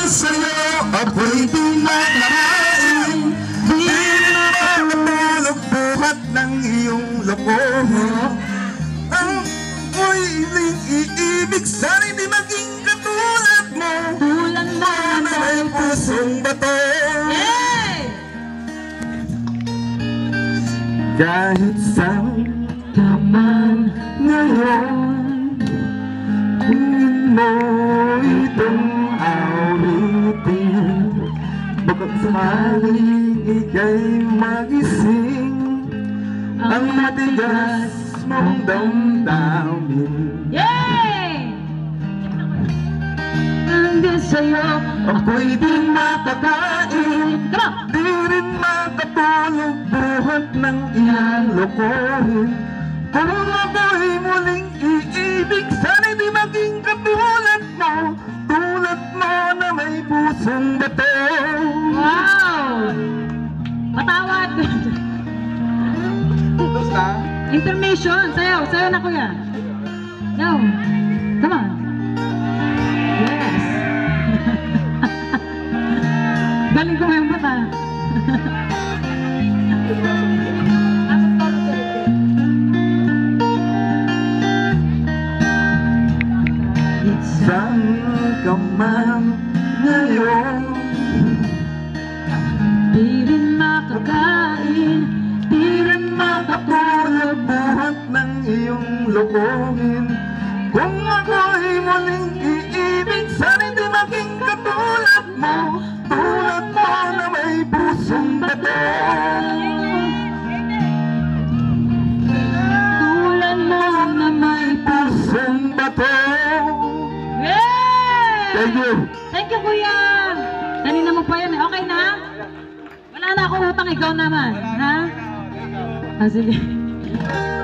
sa'yo ako'y di makakain. Di na makatulog buhat ng iyong lokohan. Ang ako'y iibig sana'y di maging katulad mo. Tulad mo na may pusong bato. Kahit saan ka man ngayon, kunin mo itong awitin. Baka sakaling ika'y magising ang matigas mong damdamin. Hanggang sa'yo ako'y di makakain, di rin makatulog buhat ng iyong lokohin. Kung ako'y muling iibig, sana'y di maging katulad mo, tulad mo na may pusong bato. Wow! Patawad! Intermission! Sayaw! Sayaw na kuya! Yo! Come on! Yes! Galing ko ngayon bata! Saan ka man ngayon, Di rin makakain, di rin makatulog buhat ng iyong lokohin. Kung ako'y muling iibig, sana'y di maging katulad mo, tulad mo na may pusong bato. tulad mo na may Pusong bato. Thank you. Thank you, kuya! Kanina mo pa yan eh. Okay na? Wala na akong utang, ikaw naman. Ha? Ah, sige.